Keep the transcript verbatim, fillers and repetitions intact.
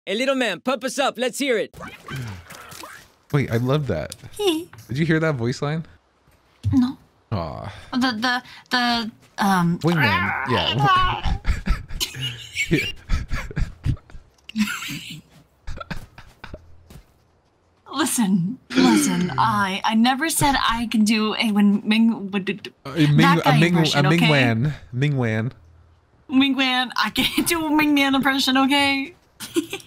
Hey, little man, pump us up. Let's hear it. Wait, I love that. Did you hear that voice line? No. Aw. The the the um. Wingman. Yeah. Yeah. Listen, listen. I I never said I can do a when Ming would do Uh, Ming, that guy a Ming, impression, a Ming okay? Wan. Ming Wan. Ming Wan. I can't do a Ming Man impression, okay?